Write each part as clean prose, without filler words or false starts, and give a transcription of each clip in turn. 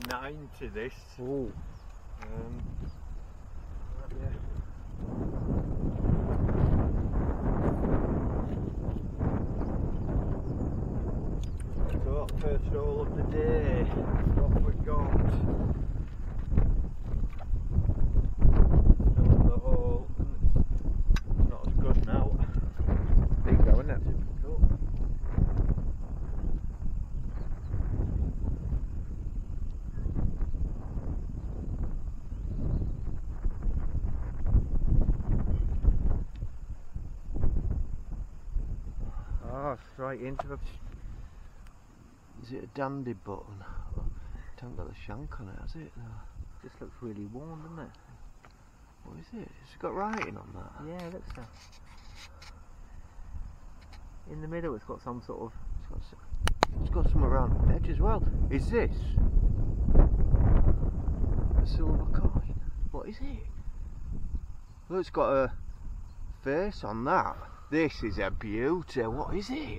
90 this. Ooh. Yeah. So first hole of the day, what we got. Still in the hole, and it's not as good now. Big though, isn't it? Typical. Oh, straight into the... Is it a dandy button? It hasn't got a shank on it, has it? No. Just looks really worn, doesn't it? What is it? It's got writing on that. Yeah, it looks so. In the middle, it's got some sort of... It's got some around the edge as well. Is this a silver coin? What is it? Well, it's got a face on that. This is a beauty. What is it?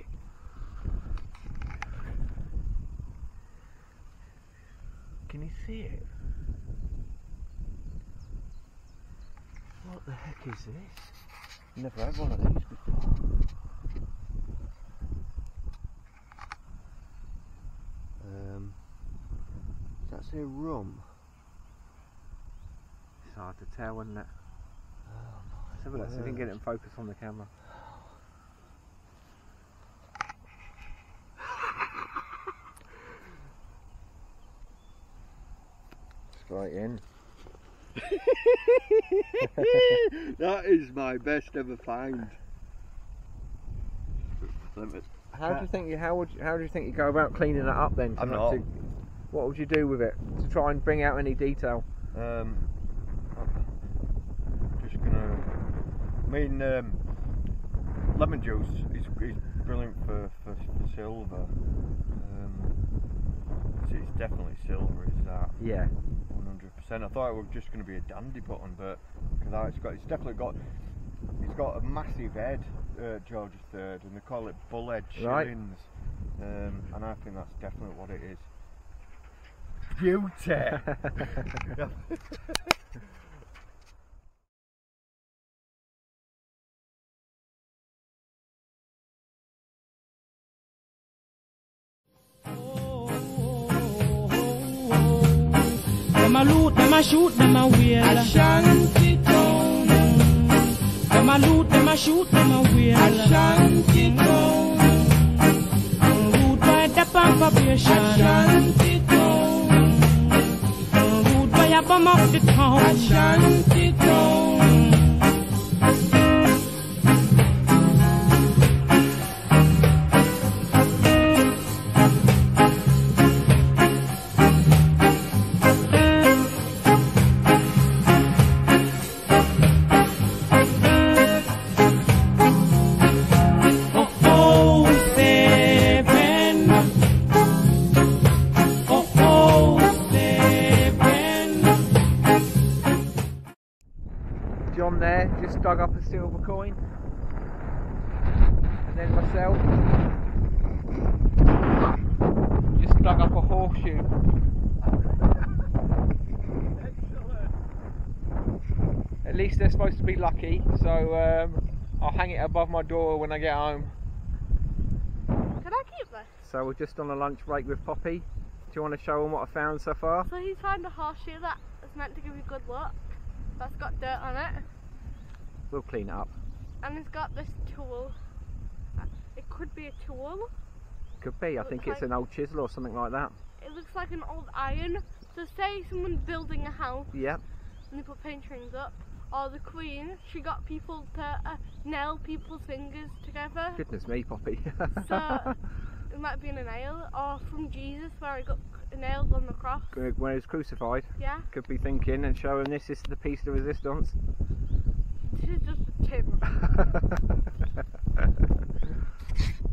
Can you see it? What the heck is this? Never had one of these before. Does that say rum? It's hard to tell, isn't it? Oh Let's have a look, see if we can get it in focus on the camera. Straight in. That is my best ever find. How do you think you go about cleaning it up then? I'm not. What would you do with it to try and bring out any detail? Just gonna. I mean, lemon juice is brilliant for silver. It's definitely silver. Is that? Yeah. 100%. I thought it was just going to be a dandy button, but because it's definitely got. It's got a massive head, George III, and they call it bull-head shillings. Right. And I think that's definitely what it is. Beauty! Them a loot, them a shoot, them a wheel. A shanty town. Them a loot, them a shoot, them a wheel. A shanty town. Root by the population. A shanty town. Root by a bomb of the town. A shanty town. John there just dug up a silver coin, and then myself just dug up a horseshoe. At least they're supposed to be lucky, so I'll hang it above my door when I get home. Can I keep this? So we're just on a lunch break with Poppy. Do you want to show them what I found so far? So he's found a horseshoe that is meant to give you good luck. That's got dirt on it. We'll clean it up. And it's got this tool. It could be a tool. Could be. I think it's an old chisel or something like that. It looks like an old iron. So say someone's building a house. Yep. And they put paint strings up. Or the Queen, she got people to nail people's fingers together. Goodness me, Poppy. So it might be in a nail. Or from Jesus, where he got nailed on the cross. When he was crucified. Yeah. Could be thinking and showing this is the piece of resistance. This is just a tip.